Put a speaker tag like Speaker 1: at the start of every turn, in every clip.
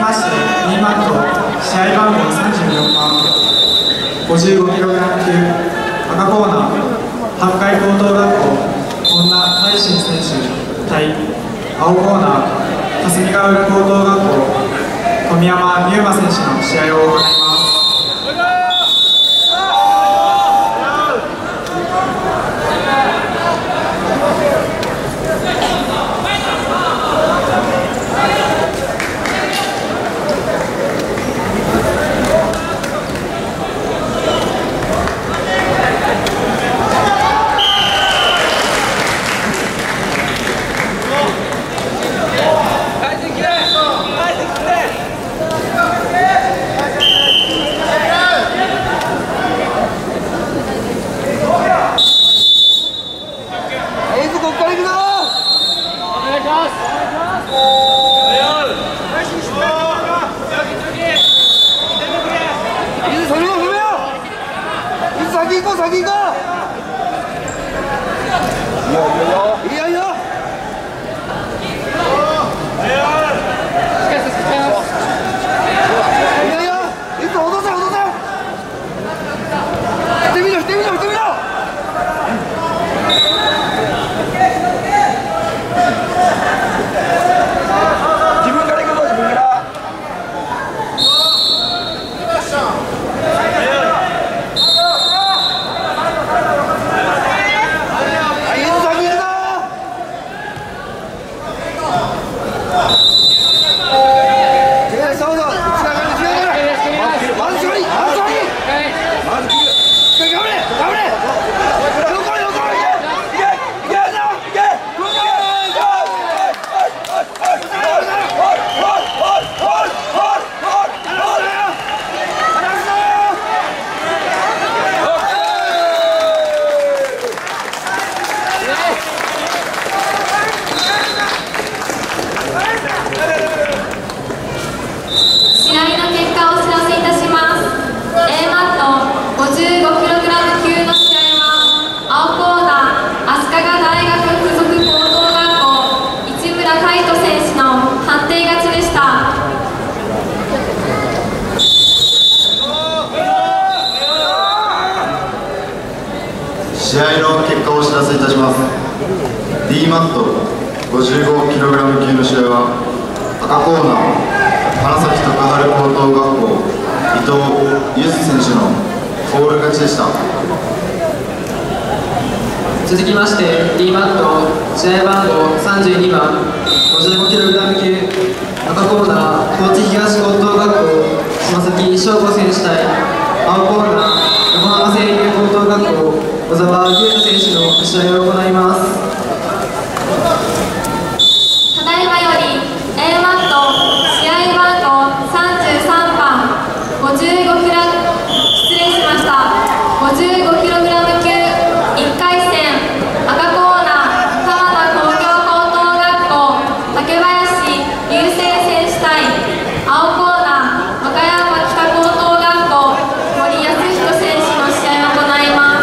Speaker 1: まして B マット試合番号34番 55kg 級赤コーナー八海高等学校本田大慎選手対青コーナー霞ヶ浦高等学校小宮山優馬選手の試合を行います。
Speaker 2: 先行こう。いいよいいよ。いつ落とせ落とせ。してみろしてみろしてみろ。自分から行くぞ自分から。
Speaker 3: 試合の結果をお知らせいたします。 D マット 55kg 級の試合は赤コーナー花咲徳栄高等学校伊藤祐介選手のフォール勝ちでした。
Speaker 1: 続きまして D マット試合番号32番 55kg 級赤コーナー高知東高等学校島崎翔吾選手対青コーナー横浜清流高等学校小沢優太選手の試合を行います。
Speaker 4: ただいまより A マット試合番号33番 55kg 失礼しました 55kg 級1回戦赤コーナー川田工業高等学校竹林雄星選手対青コーナー和歌山北高等学校森康人選手の試合を行います。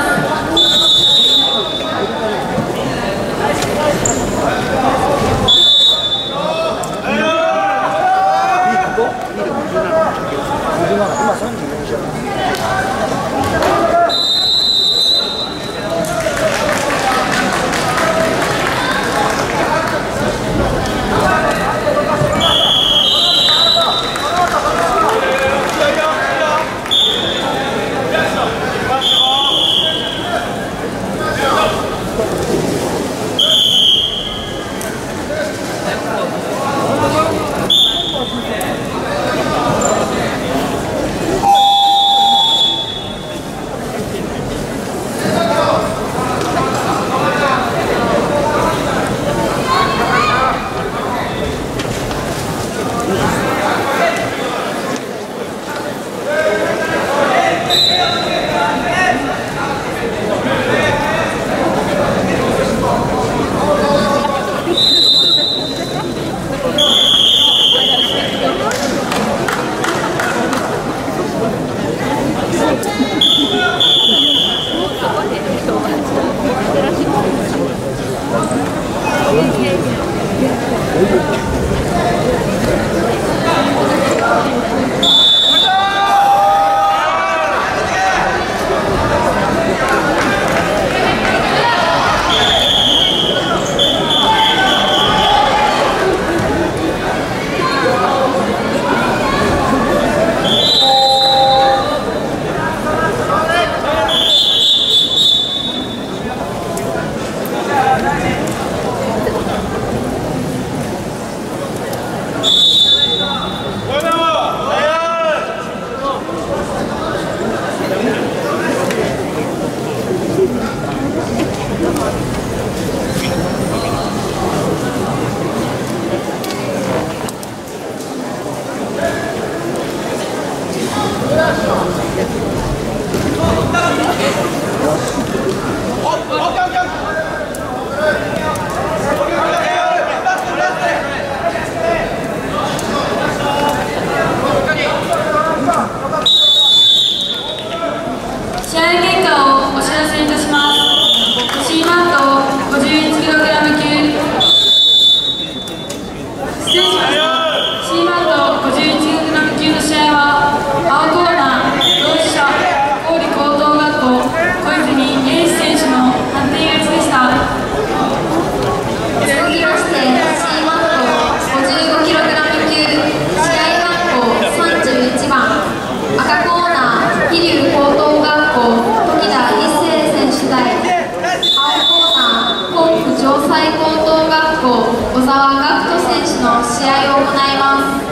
Speaker 4: 選手の試合を行います。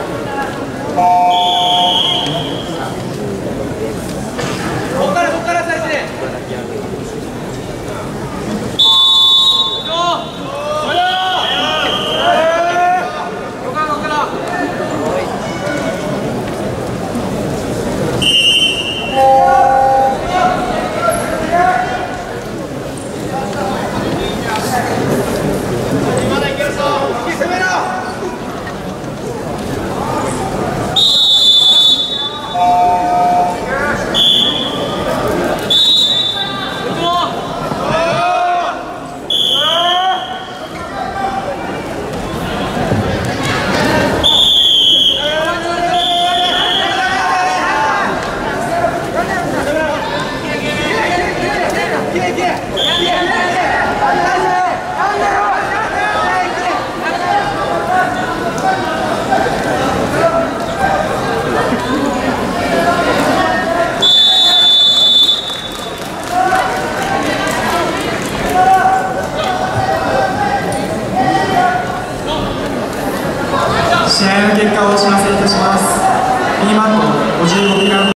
Speaker 1: 試合の結果をお知らせいたします。B マット